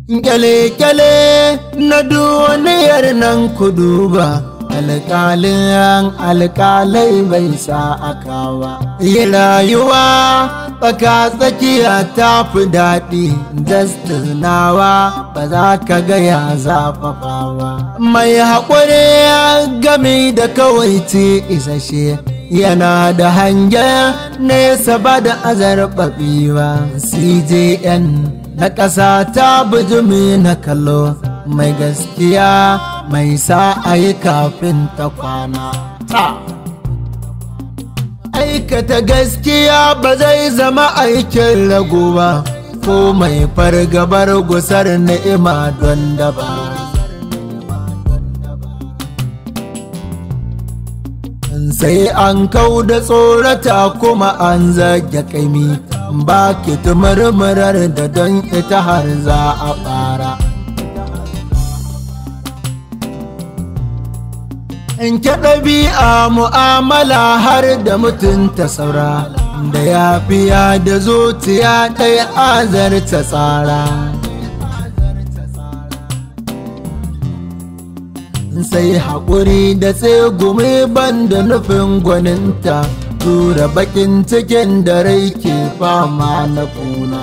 Kyale-kyale na duniyar nan ku duba, alƙalai bai sa akawa. Yi rayuwa baka tsakiya ta fi daɗi, nawa ba za ka gaya zafafawa. Mai haƙuri gami da kawaici isashe, yana da hangen nesa ba da azarɓaɓiwa. CJN na ƙasa ta bijimi na kallo, mai gaskiya mai sa a yi kafin ta kwana. Aikata gaskiya ba zai zama aikin rago ba, ko mai fargabar gusar ni'ima don daba. Sai an kau da tsorata kuma an zage kaimi, ba ki murmurar da don ita har za a fara. In ke ɗabi'a mu'amala har da mutunta saura, da yafiya da zuciya ɗaya azarta tsara. Sai haƙuri da tsegumi banda nufin gwaninta, tura bakin cikin da rai ke fama na kuna.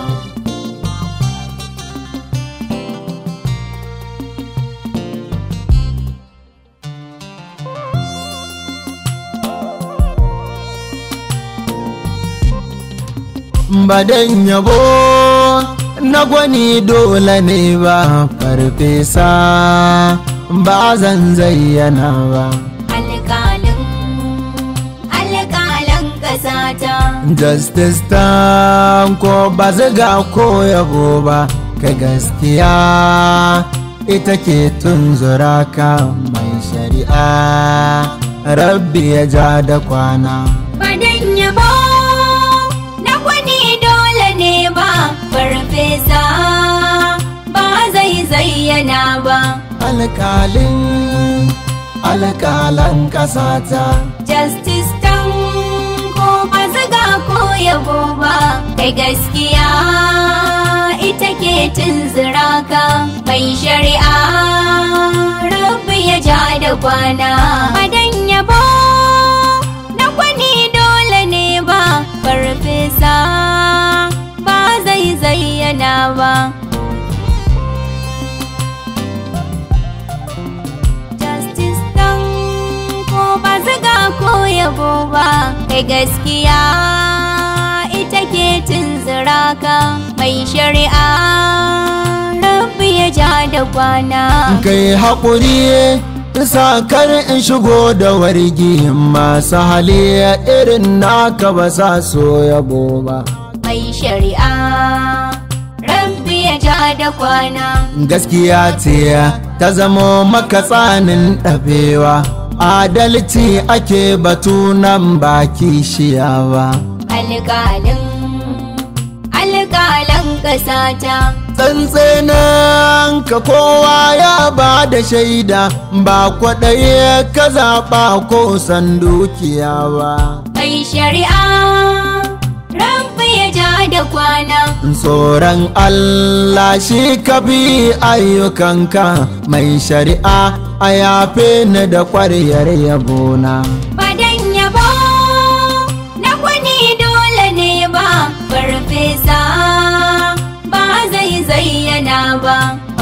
Badan yabo na gwani dole ne ba, farfesa ba zan zayyana ba. Alƙalan ƙasata, Justice ta ko ba zaga ko yabo ba, ka gaskiya ita ke tunzura ka mai shari'a, rabbi ya ja da kwana. badan yabo na gwani dole ne ba, farfesa ba zai zayyana ba. Alƙalan ƙasata, Justice tan ko ba zaga ko yabo ba, kai gaskiya ita ke tunzura ka mai shari'a, rabbi ya ja da kwana. Badan yabo na gwani dole ne ba, farfesa ba zai zayyana ba. Ba zaga ko yabo ba, kai gaskiya ita ke tunzura ka mai shari'a, rabbi ya ja da kwana. kai haƙuri sakar in shigo da wargi, masu hali irin naka ba sa so yabo ba. Mai shari'a, rabbi ya ja da kwana. Gaskiya ce ta zamo maka tsanin ɗabewa, adalci ake batu nan baki shiyawa. Alƙalan ƙasata, tsantsenan ka kowa ya ba da shaida, ba kwaɗaye ka zaɓa ko san dukiya ba. mai shari'a, rabbi ya ja da kwana. Tsoron Allah shi ka bi ayyukanka, mai shari'a a yafe ni da ƙwaryar yabona. Badan yabo na gwani dole ne ba, farfesa ba zai zayyana ba.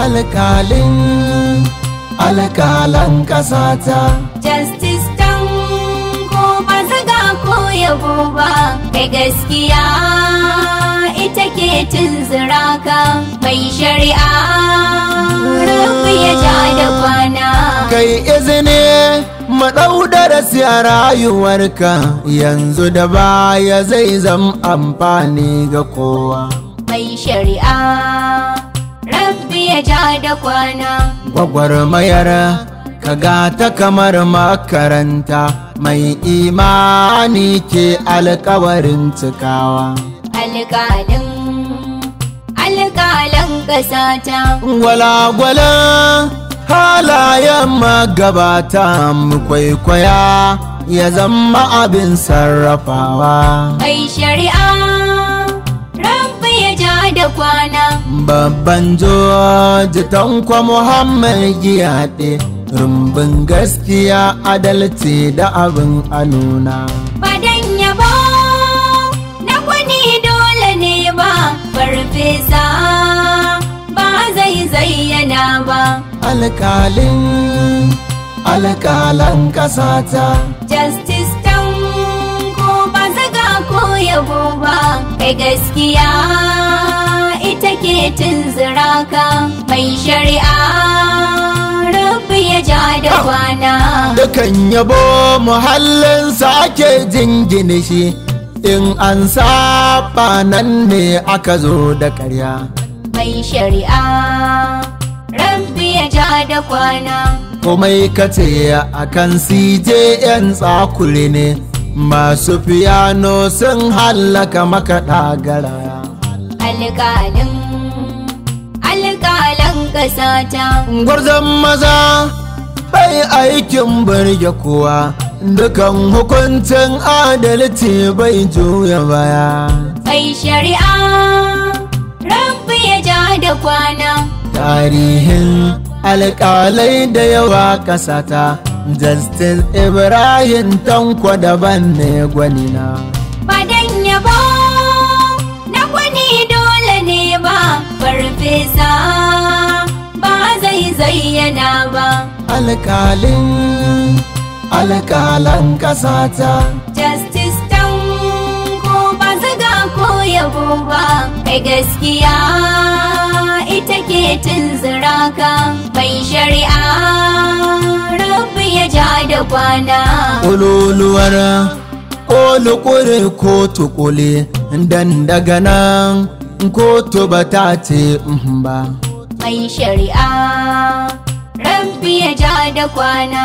Alƙalan ƙasata, Justice tan ko ba zaga ko yabo ba, kai gaskiya ita ke tunzura ka mai shari'a, rabbi ya ja da kwana. kai izini maɗau darasi a rayuwarka, yanzu da baya zai zam amfani ga kowa. Mai shari'a, rabbi ya ja da kwana. Gwagwarmayar ka gata kamar makaranta, mai imani ke alkawarin cikawa. Alƙalan ƙasata, Gwalagwalan halayen magabata mu kwaikwaya, ya zama abin sarrafawa. mai shari'a, rabbi ya ja da kwana. babban joji Tanko Muhammad Giyaɗe, rumbun gaskiya adalci da abin a nuna. Badan yabo na gwani dole ne ba, farfesa ba zai zayyana ba. Alƙalan ƙasata, Justice Tanko ba zaga ko yabo ba, kai gaskiya ita ke tunzura ka, mai shari'a rabbi ya ja da kwana. dukan yabo muhallinsa ake jingine shi, in an saba nan ne aka zo da ƙarya. Mai shari'a rabbi ya ja da kwana. Komai kace a kan CJN tsakure ne, masu fiyano sun hallaka makaɗa garaya. Alƙalan ƙasata, Gwarzon maza bai aikin burge kowa, dukan hukuncin adalci bai juya baya. mai shari'a rabbi ya ja da kwana. Tarihin alƙalai da yawa ƙasata, Justice Ibrahim Tanko daban ne gwanina. Badan yabo na gwani dole ne ba, farfesa ba zai zayyana ba. Alƙalan ƙasata, Justice Tanko ba zaga ko yabo ba, kai gaskiya ita ke tunzura ka, mai shari'a rabbi ya ja da kwana. ƙululuwar ƙoli kotu ƙuli, dan daga nan kotu ba ta ce ba. Mai shari'a rabbi ya ja da kwana.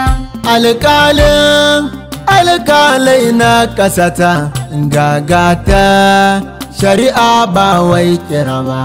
Alƙalai na ƙasata, gagata shari'a ba wai kira ba.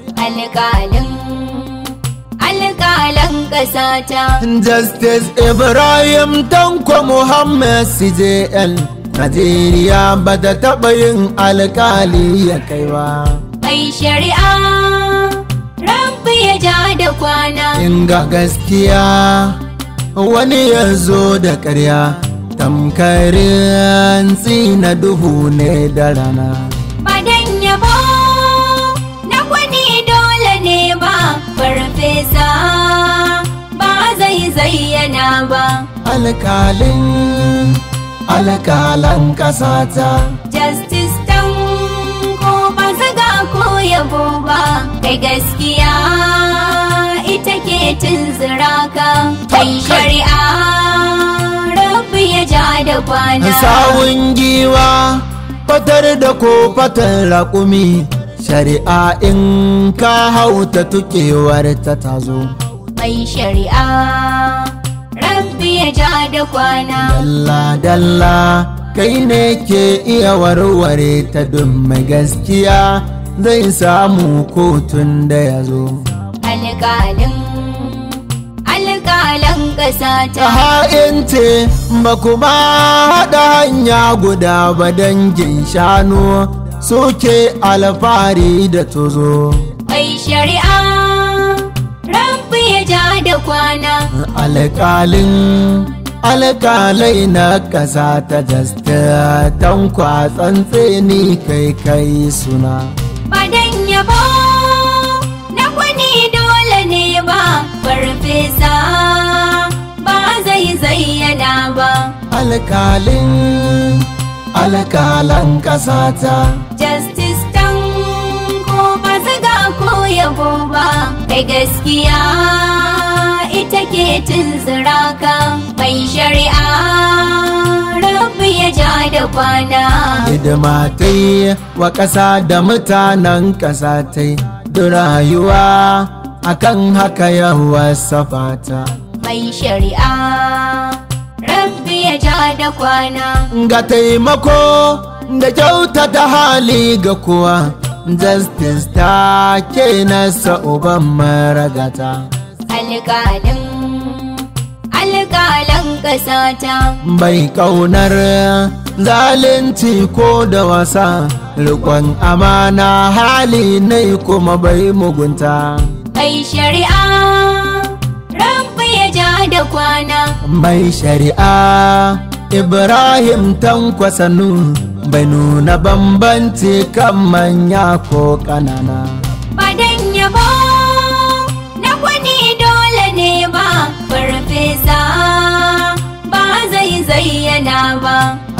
Alƙalan ƙasata, Justice Ibrahim Tanko Muhammad CJN, Najeriya ba ta taɓa yin alƙali ya kai ba. mai shari'a rabbi ya ja da kwana. Inga gaskiya wani ya zo da ƙarya, tamkarin tsina duhu ne da rana. Badan yabo na gwani dole ne ba, farfesa ba zai zayyana ba. Alƙalan ƙasata, Justice Tanko ba zaga ko yabo ba, kai gaskiya ita ke tunzura ka, mai shari'a rabbi ya ja da kwana. sawun giwa fatar da ko fatar raƙumi, shari'a in ka hauta tukewar ta tazo. Mai shari'a rabbi ya ja da kwana. Dalla kai ne ke iya warware ta, don mai gaskiya zai samu kotun da ya zo. Alƙalan ƙasata, Ta ha'ince ba kuma haɗa hanya guda ba, dangin shanu suke alfahari da tozo. mai shari'a rabbi ya ja da kwana. Alƙalai na ƙasa ta Justice Tanko tsantseni kai suna. Badan yabo na gwani dole ne ba, farfesa ba zai zayyana ba. Alƙalan ƙasata, Justice Tanko ba zaga ko yabo ba, kai gaskiya ita ke tunzura ka, mai shari'a rabbi ya ja da kwana. hidima ta yi wa ƙasa da mutanen ƙasa ta yi, da rayuwa akan haka yawa safata. Mai shari'a rabbi ya ja da kwana. Ga taimako da kyautata hali ga kowa, Justice ta ke nasa uban maragata. Alƙalan ƙasata, Bai ƙaunar zalunci ko da wasa, rikon amana hali ne kuma bai mugunta. mai shari'a rabbi ya ja da kwana. Mai shari'a Ibrahim Tankwasanu bai nuna bambanci kan manya ko ƙanana. Badan yabo na kwani dole ne ba, farfesa ba zai zayyana ba.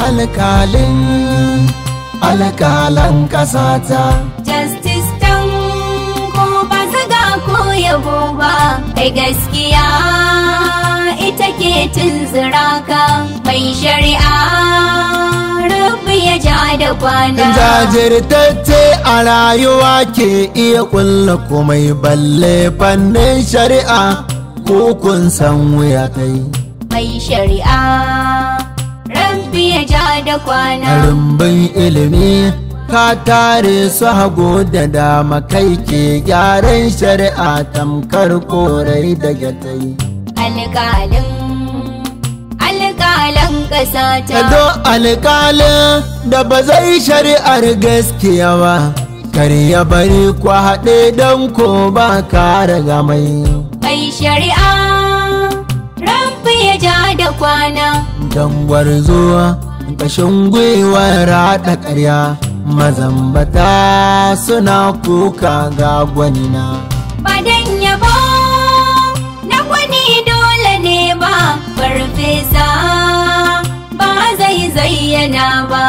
Alƙalan ƙasata. Justice Tanko ba zaga ko yabo ba, kai gaskiya ita ke tunzura ka. Mai shari'a rabbi ya ja da kwana. Jajirtacce a rayuwa ke iya ƙulla komai balle fannin shari'a ko kun san wuya kai. Mai shari'a rabbi ya ja da kwana. Rumbun ilimi ka tare su hagu da dama kai ke gyaran shari'a tamkar korai da gyatai. alƙalan ƙasa ta. Ado alƙalin da ba zai shari'ar gaskiya ba, kar ya bari ku haɗe don ko ba ka raga mai. Mai shari'a rabbi ya ja da kwana. Don gwarzo ƙashin gwiwar haɗa ƙarya, mazambata suna kuka ga gwanina. Badan yabo na gwani dole ne ba, farfesa ba zai zayyana ba.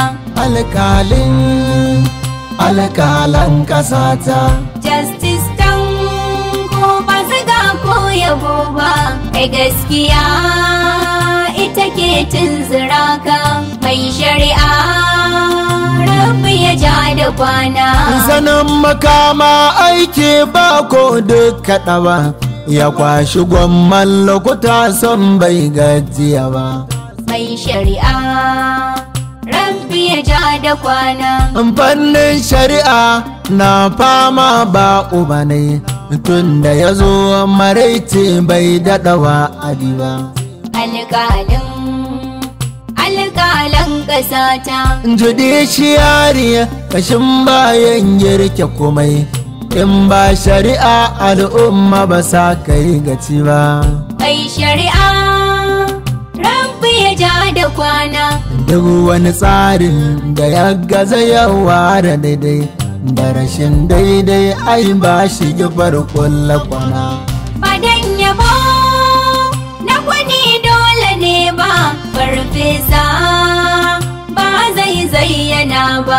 Alƙalan ƙasata. Justice Tanko ba zaga ko yabo ba, kai gaskiya ita ke tunzura ka. Mai shari'a rabbi ya ja da kwana. Sanin makama aiki ba ko duk kaɗa ba, ya kwashi gwamman lokuta son bai gajiya ba. Mai shari'a rabbi ya ja da kwana. Fannin shari'a na fama ba uba ne, tun da ya zo maraice bai daɗawa adi ba. Alƙalan ƙasa ta. Judiciary kashin bayan girke komai, in ba shari'a al'umma ba sa kai gaci ba. Mai shari'a rabbi ya ja da kwana. Duk wani tsarin da ya gaza yawa da daidai, da rashin daidai ai ba shi gifar kulla kwana. Badan yabo na gwani dole ne ba, farfesa ba zai zayyana ba.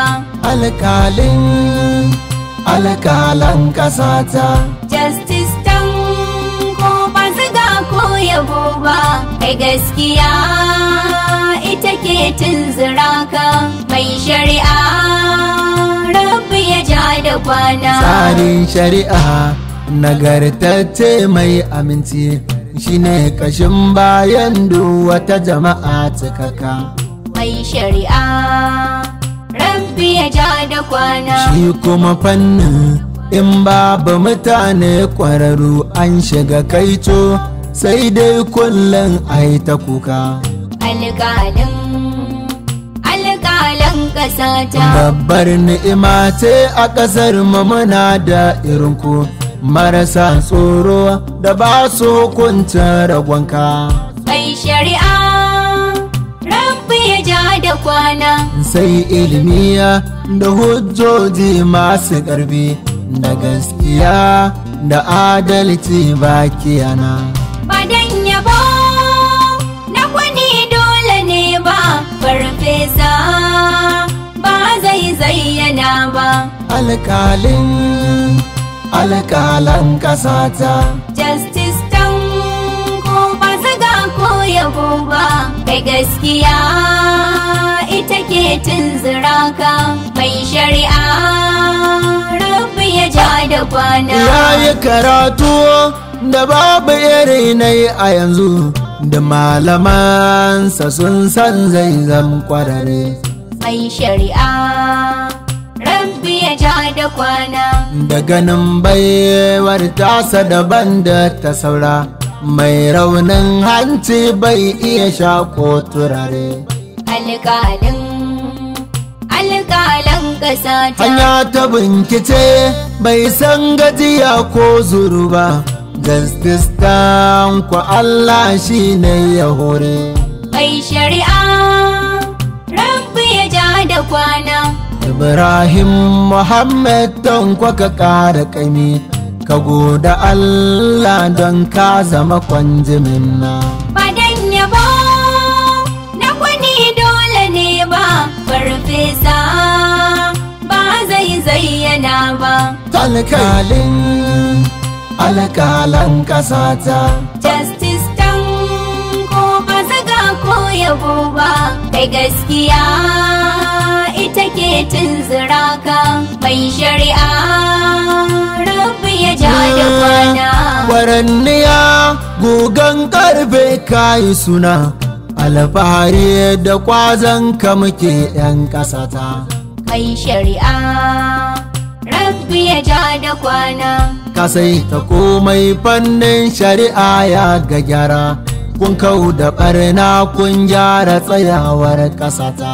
Alƙalan ƙasata. Justice Tanko ba zaga ko yabo ba, kai gaskiya ita ke tunzura ka. Mai shari'a rabbi ya ja da kwana. Tsarin shari'a nagartacce mai aminci, shine kashin bayan duk wata jama'a cikaka. Mai shari'a rabbi ya ja da kwana. Shi kuma fannin in babu mutane ƙwararru an shiga kaito, sai dai kullum ai ta kuka. Alƙalan ƙasa ta. Babbar ni'ima ce a ƙasar mu muna da irinku, marasa tsoro da ba su hukunta ragonka. Mai shari'a rabbi ya ja da kwana. Sai ilmiya da hujjoji masu ƙarfi, da gaskiya da adalci bakiyana. Badan yabo na gwani dole ne ba, farfesa ba zai zayyana ba. Alƙalan ƙasata. Justice Tanko ba zaga ko yabo ba, kai gaskiya ita ke tunzura ka. Mai shari'a rabbi ya ja da kwana. Ya yi karatu da babu iri na yi a yanzu, da malamansa sun san zai zam kwarare. Mai shari'a rabbi ya ja da kwana. Da ganin baiwar tasa daban da ta saura, mai raunin hanci bai iya shako turare. Alƙalan ƙasa ta. hanya ta bincike bai san gajiya ko zuru ba, justice ku Allah shi ne ya hore. Mai shari'a rabbi ya ja da kwana. Ibrahim Muhammad don ka ƙara ƙaimi, ka goda Allah don ka zama kwanjimin na. Badan yabo na kwani dole ne ba, farfesa ba zai zayyana ba. Alƙalan ƙasata. Justice ko ba zaga ko yabo ba, kai gaskiya ita ke tunzura ka. Mai shari'a rabbi ya ja da kwana. Waranniya gugan karfe kayi suna, alfahari da kwazon ka muke 'yan ƙasata. Mai shari'a rabbi ya ja da kwana. Ka sai ta komai fannin shari'a ya ga gyara, kun kau da ɓarna kun gyara tsayawar ƙasata.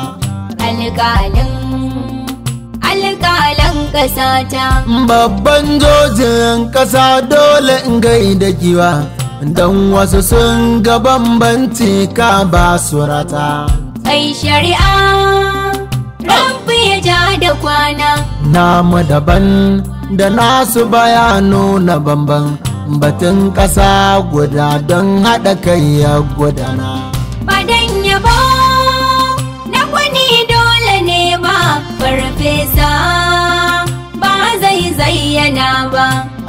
Alƙalan ƙasata. Babban jojin ƙasa dole in gaida giwa, don wasu sun ga bambanci ka ba surata. Mai shari'a rabbi ya ja da kwana. Namu daban da nasu bayano na bamban, batun ƙasa guda don haɗa kai ya gudana. Badan yabo na kwani dole ne ba, farfesa ba zai zayyana ba.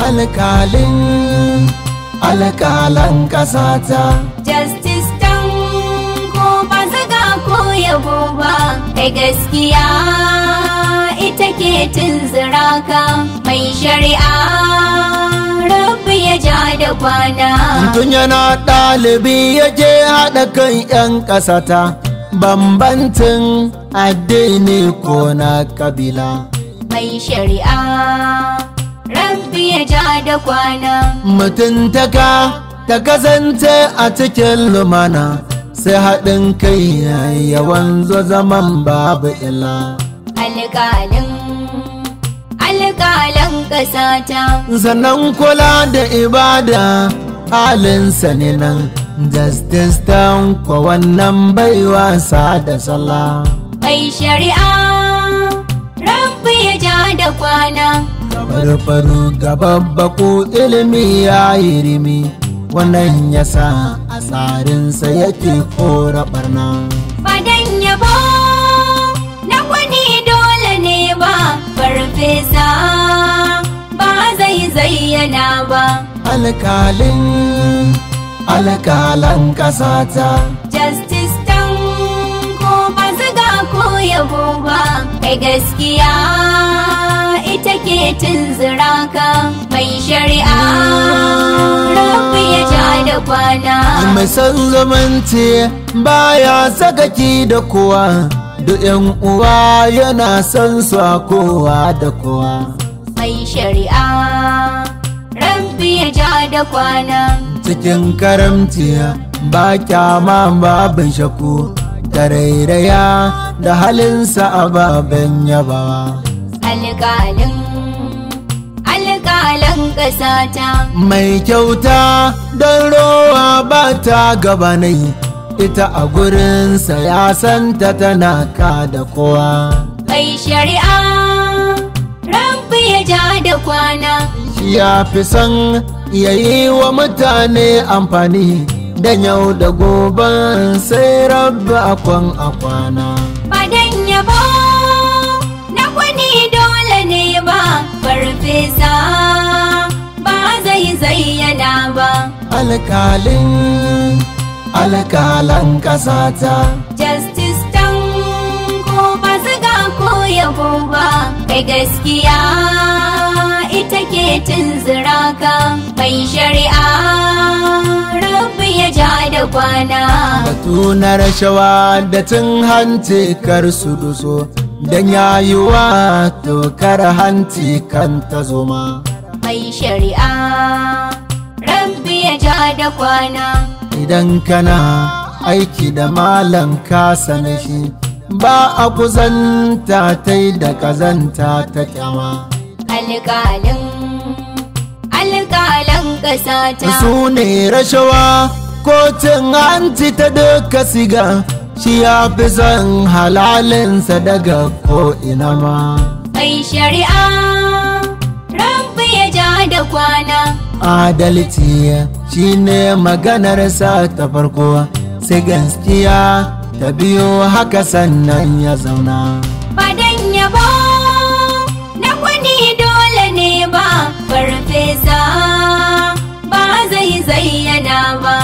Alƙalan ƙasata. Justice ko ba zaga ko yabo ba, kai gaskiya ita ke tunzura ka. Mai shari'a rabbi ya ja da kwana. Tun yana ɗalibi ya je haɗa kan 'yan ƙasata, bambancin addini ko na kabila. Mai shari'a rabbi ya ja da kwana. Mutuntaka ta kasance a cikin lumana, sai haɗin kai ya wanzu zaman babu illa. Alƙalan ƙasata. Sannan kula da ibada halinsa ne nan, justice kwa wannan bai wasa da sallah. Mai shari'a rabbi ya ja da kwana. Farfaru ga babbaku ilimi ya yi rimi, wannan ya sa a tsarinsa yake kora barna. Badan yabo na kwani dole ne ba, farfesa ba zai zayyana ba. Alƙalan ƙasata. Justice ko ba zaga ko yabo ba, kai gaskiya ita ke tunzura ka. Mai shari'a rabbi ya ja da kwana. Mai san zamanci baya sakaki da kowa, duk 'yan uwa yana san su a kowa da kowa. Mai shari'a rabbi ya ja da kwana. Cikin karamci ba kyama babin shaku, da rairaya da halinsa ababen yabawa. Alƙalan ƙasata. Mai kyauta don rowa ba ta gabanai, ita a gurinsa ya santa tana ka da kowa. Mai shari'a rabbi ya ja da kwana. Shi ya fi son ya yi wa mutane amfani, dan yau da goben sai rabbi akwan akwana. Badan yabo na kwani dole ne ba, farfesa ba zai zayyana ba. Alƙalan ƙasata. Justice ko ba zaga ko yabo ba, kai gaskiya ita ke tunzura ka. Mai shari'a rabbi ya ja da kwana. Batu na rashawa da cin hanci kar su duso, dan yayuwa tokar hanci kan ta zoma. Mai shari'a rabbi ya ja da kwana. Idan kana aiki da malam ka sane shi, ba a kusanta ta da kazanta ta kyama. alƙalan ƙasa ta su ne rashawa kotun hanci ta duka siga, shi ya fi son halalinsa daga ko'ina ma. mai shari'a rabbi ya ja da kwana. Adalci shi ne maganarsa ta farko, sai gaskiya ta biyo haka sannan ya zauna. Badan yabo na kwani dole ne ba, farfesa ba zai zayyana ba.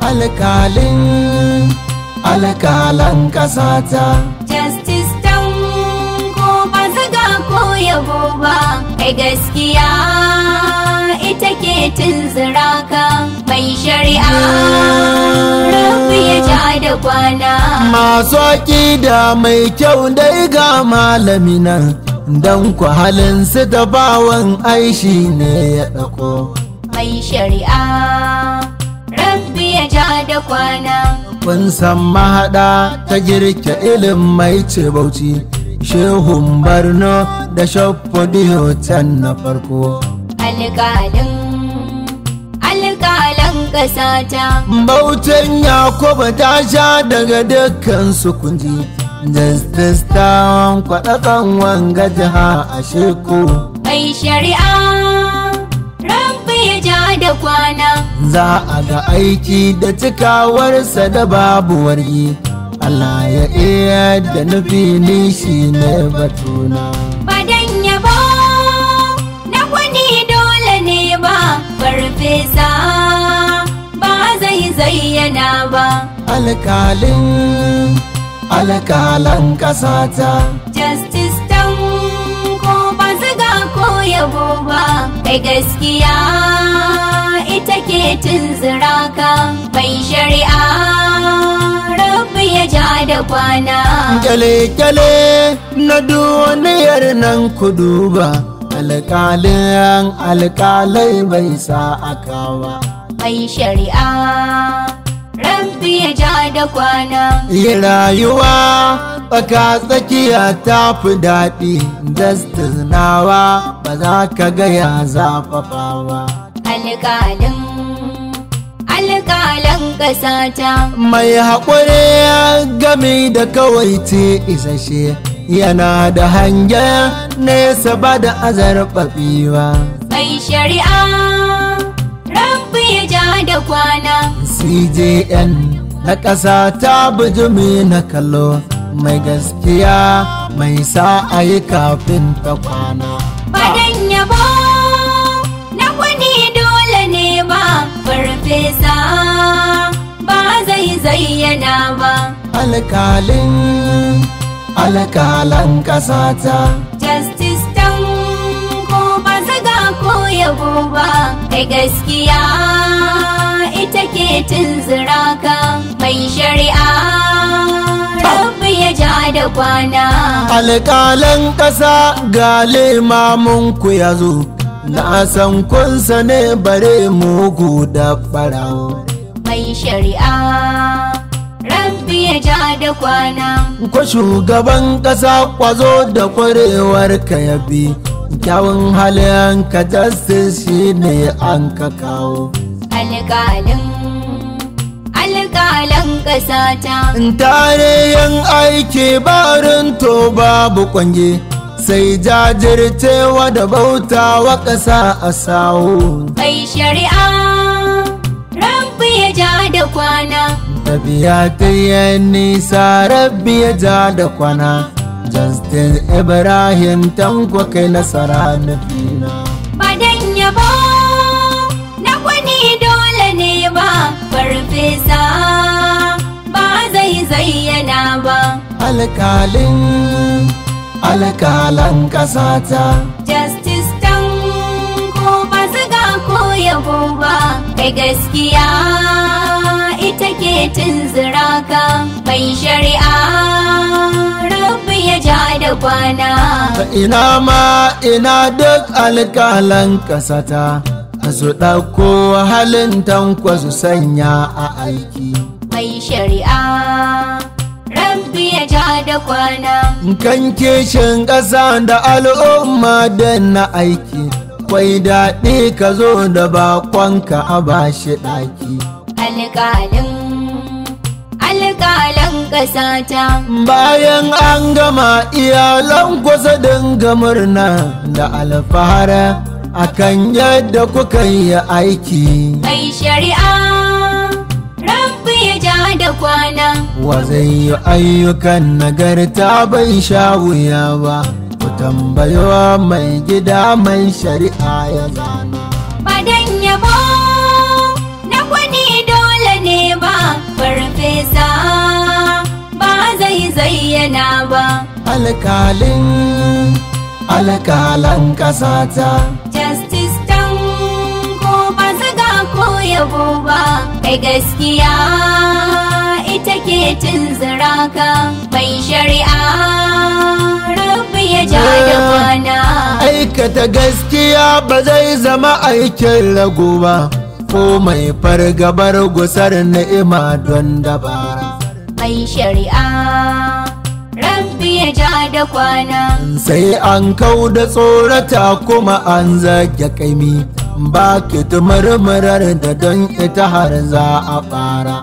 alkalan kasata. Justice tan ko ba zaga ko yabo ba, kai gaskiya ita ke tunzura ka. Mai shari'a rabbi ya ja da kwana. Masu aƙida mai kyau dai ga malami nan, don ku halin su da bawan aishi ne ya ɗauko. Mai shari'a rabbi ya ja da kwana. Kun san mahaɗa ta girke ilimai ce Bauchi, Shehun Barno da Shafodiyo can na farko. alƙalan ƙasa ta Bautin Yakubu ta sha daga dukkan su kunji, Justice ta kwaɗaƙan wanga jiha a sheku. mai shari'a rabbi ya ja da kwana. Za a ga aiki da cikawarsa da babu wargi, Allah ya iya da nufi ni shi ne batuna. Badan yabo na kwani dole ne ba, farfesa ba zai zayyana ba. alkalan kasata. Justice tan ko ba zaga ko yabo ba, kai gaskiya ita ke tunzura ka. Mai shari'a rabbi ya ja da kwana. Kyale-kyale na duniyar nan ku duba, alkalai bai sa akawa. Mai shari'a rabbi ya ja da kwana. Yi rayuwa baka tsakiya ta fi daɗi, Justice nawa ba za ka gaya zafafawa. alƙalan ƙasa ta Mai haƙuri gami da kawai ce isashe, yana da hangen nesa ba da azarɓaɓewa. mai shari'a rabbi ya ja da kwana. CJN na ƙasa ta bujumi na kallo, mai gaskiya mai sa a yi kafin ta kwana. Badan yabo na kwani dole ne ba, farfesa ba zai zayyana ba. alkalan kasata. Justice tan ko ba zaga ko yabo ba, kai gaskiya ita ke tunzura ka. Mai shari'a rabbi ya ja da kwana. Alkalan ƙasa ga limamunku ya zo, na san kunsa ne bare mugu da ɓarawo. Mai shari'a rabbi ya ja da kwana. Ko shugaban ƙasa kwazo da kwarewar ka yabi, kyawun halin ka Justice shi ne an ka kawo. alƙalan ƙasa ta Tarihin aiki barin to babu kwange, sai jajircewa da bautawa ƙasa a sawo. mai shari'a rabbi ya ja da kwana. Tafiya ta yi nisa rabbi ya ja da kwana, Justice Ibrahim Tanko kai nasara nufina. Badan yabo na kwani dole ne ba, farfesa ba zai zayyana ba. alkalan kasata. Justice tan ko ba zaga ko yabo ba, kai gaskiya ita ke tunzura ka. Mai shari'a rabbi ya ja da kwana. Ina duk alkalan kasata, su ɗauko halin Tanko su sanya a aiki. Mai shari'a rabbi ya ja da kwana. kan kishin ƙasa da al'umma da na aiki kwai daɗi ka zo da bakonka a bashi ɗaki. Alƙalan ƙasata. Bayan an gama iyalan kusa dinga murna da alfahara akan yadda kuka yi aiki. Mai shari'a rabbi ya ja da kwana. Wa zai yi ayyukan nagarta bai sha wuya ba, ku tambayowa mai gida mai shari'a ya zana. Badan yabo na kwani dole ne ba, farfesa ba zai zayyana ba. Alƙalan ƙasata. Justice Tanko ba zaga ko yabo ba, kai gaskiya ita ke tunzura ka. Mai shari'a rabbi ya ja da kwana. Aikata gaskiya ba zai zama aikin rago ba, ko mai fargabar gusar ni'ima don dabara. Mai shari'a rabbi ya ja da kwana. Sai an kau da tsorata kuma an zage kaimi, ba ki murmurar da don ita har za a fara.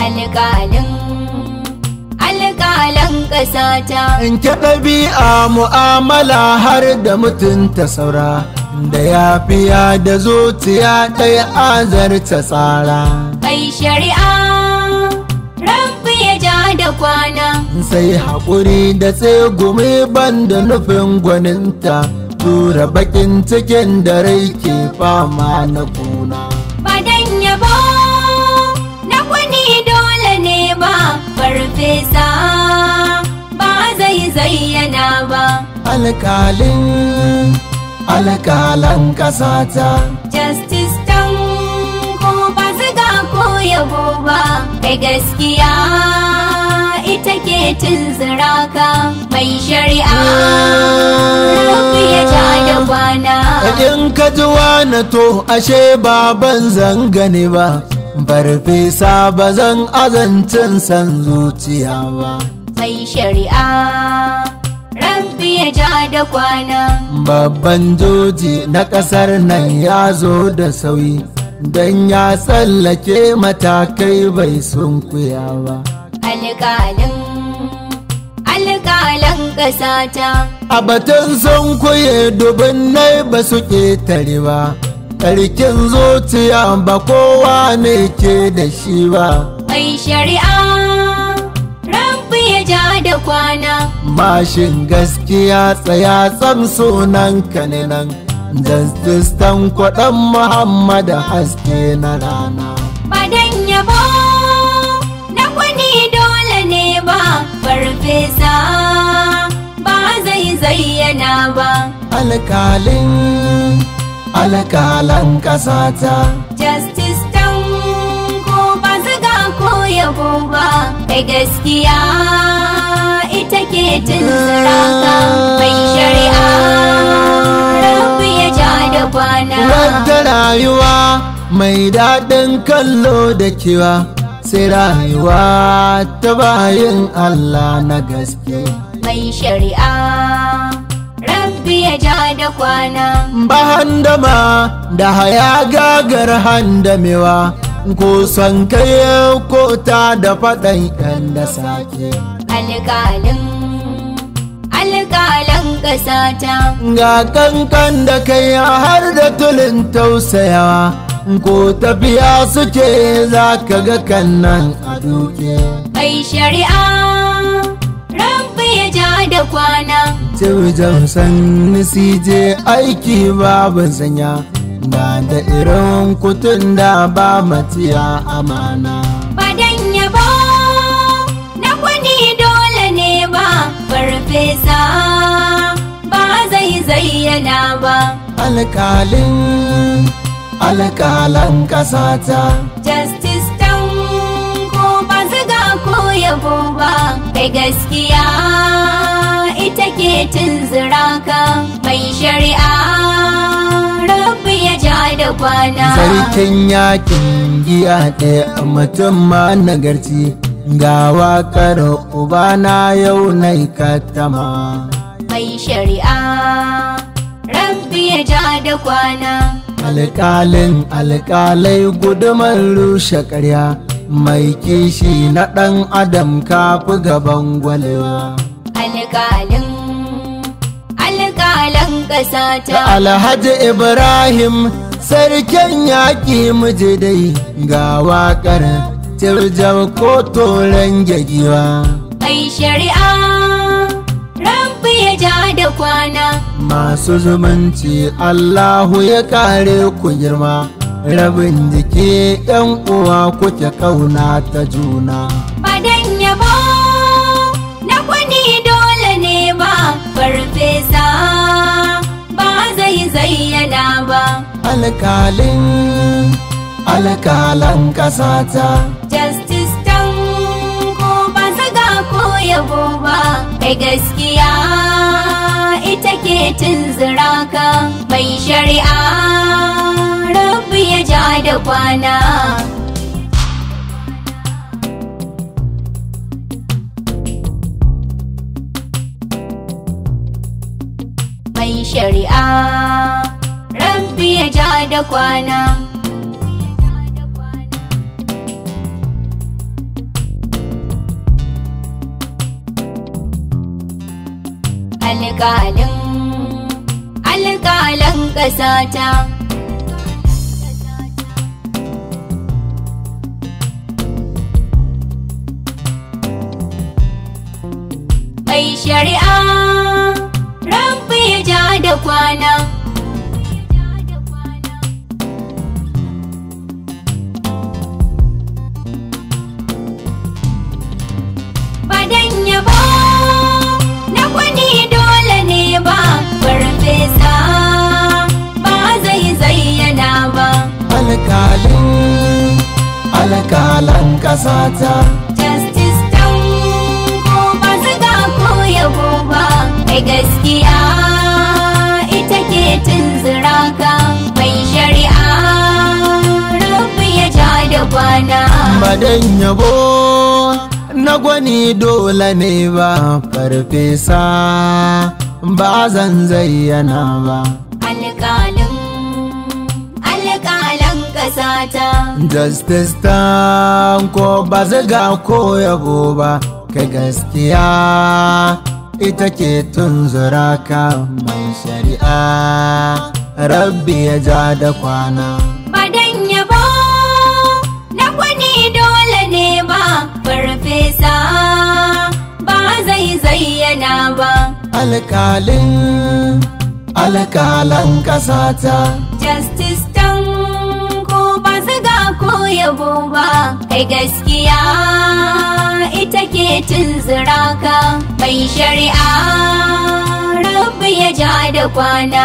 Alƙalan ƙasata. In ki ɗabi'a mu'amala har da mutunta saura, da yafiya da zuciya ɗaya azarta tsara. Mai shari'a rabbi ya ja da kwana. Sai haƙuri da tsegumi banda nufin gwaninta, tura bakin cikin da rai ke fama na kuna. Badan yabo na kwani dole ne ba, farfesa ba zai zayyana ba. Alƙalan ƙasata. Justice Tanko ba zaga ko yabo ba, kai gaskiya ita ke tunzura ka. Mai shari'a rabbi ya ja da kwana. In ka ji wani to ashe baban zangane ba, farfesa ba zan azancin san zuciya ba. Mai shari'a rabbi ya ja da kwana. Babban joji na ƙasar nan ya zo da sauyi, don ya tsallake matakai bai sunkuya ba. Alƙalan ƙasata. A batun sunkuye dubunnai ba su ƙetare ba, ƙarkin zuciya ba kowa ne ke da shi ba. Mai shari'a rabbi ya ja da kwana. Mashin gaskiya tsaya tsam sunan kaninan, Justice Tanko ɗan Muhammad haske na rana. Badan yabo na kwani dole ne ba, farfesa ba zai zayyana ba. Alƙalan ƙasata. Justice Tanko ba zaga ko yabo ba, kai gaskiya ita ke tunzura ka. Mai shari'a rabbi ya ja da kwana. Wata rayuwa mai daɗin kallo da kewa, sai rayuwa ta bayin Allah na gaske. Mai shari'a rabbi ya ja da kwana. Ba handama da haya gagar handamewa, ko son kai ko ta da faɗan ɗan da sake. Alƙalan ƙasata. Ga kankan da kai har da tulin tausayawa, ko tafiya suke za ka ga kannan a duke. Mai shari'a rabbi ya ja da kwana. Cikin san nisije aiki babu sanya, na da irin kutun da ba matiya amana. Badan yabo na kwani dole ne ba, farfesa ba zai zayyana ba. Alƙalan ƙasata. Justice Tanko ba zaga ko yabo ba, kai gaskiya ita ke tunzura ka. Mai shari'a rabbi ya ja da kwana. Sarkin yakin giya ɗaya mutum ma nagarci, ga waƙar ubana yau nai katama. mai shari'a rabbi ya ja da kwana. Alƙalin alƙalai gudumar rushe ƙarya, mai kishi na ɗan adam kafi gaban gwalewa. alƙalan ƙasa ta. Alhaji Ibrahim sarkin yaƙi miji dai ga waƙar tirjar ko toren gyagiwa. mai shari'a rabbi ya ja da kwana. Masu zumunci Allahu ya kare ku girma, rabin jiki ‘yan uwa kuke kauna ta juna. Badan yabo na kwani dole ne ba, farfesa ba zai zayyana ba. Alƙalan ƙasata. Justice tan ko ba zaga ko yabo ba, kai gaskiya ita ke tunzura ka. mai shari'a rabbi ya ja da kwana. mai shari'a rabbi ya ja da kwana. alƙalan ƙasa ta. mai shari'a rabbi ya ja da kwana. badan yabo na kwani dole ne ba, farfesa ba zai zayyana ba. Alƙalan ƙasata. Justice tan ko ba zaga ko yabo ba, kai gaskiya ita ke tunzura ka. mai shari'a rabbi ya ja da kwana. Badan yabo na gwani dole ne ba, farfesa ba zan zayyana ba. alƙalan ƙasa ta. Justice tan ko ba zaga ko yabo ba, kai gaskiya ita ke tunzura ka. mai shari'a rabbi ya ja da kwana. Badan yabo na kwani dole ne ba, farfesa ba zai zayyana ba. alƙalan ƙasata. Justice tan ko ba zaga ko yabo ba, kai gaskiya ita ke tunzura ka. mai shari'a rabbi ya ja da kwana.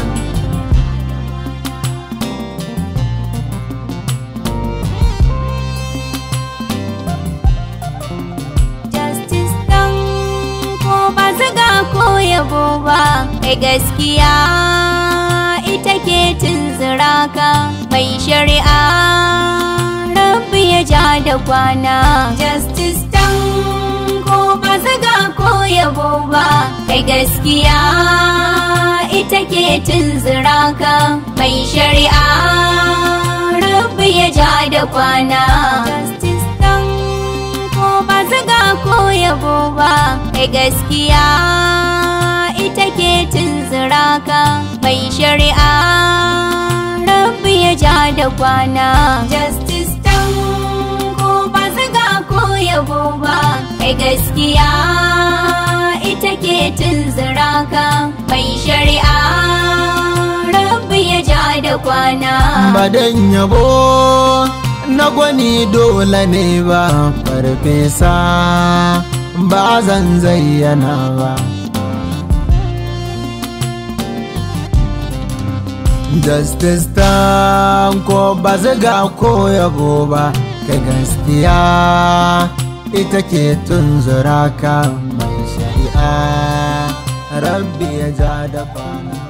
ko yabo ba, kai gaskiya ita ke tunzura ka. mai shari'a rabbi ya ja da kwana. Justice tan ko ba zaga ko yabo ba, kai gaskiya ita ke tunzura ka. mai shari'a rabbi ya ja da kwana. Justice tan ko ba zaga ko yabo ba, kai gaskiya ita ke tunzura ka. mai shari'a rabbi ya ja da kwana. Justice tan ko ba zaga ko yabo ba, kai gaskiya ita ke tunzura ka. mai shari'a rabbi ya ja da kwana. Badan yabo na gwani dole ne ba, farfesa ba zan zayyana ba. Justice tan ko ba zaga ko yabo ba, kai gaskiya ita ke tunzura ka. mai shari'a rabbi ya ja da kwana.